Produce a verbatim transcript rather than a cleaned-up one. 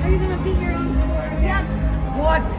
Are you gonna beat your own score? Yeah. What?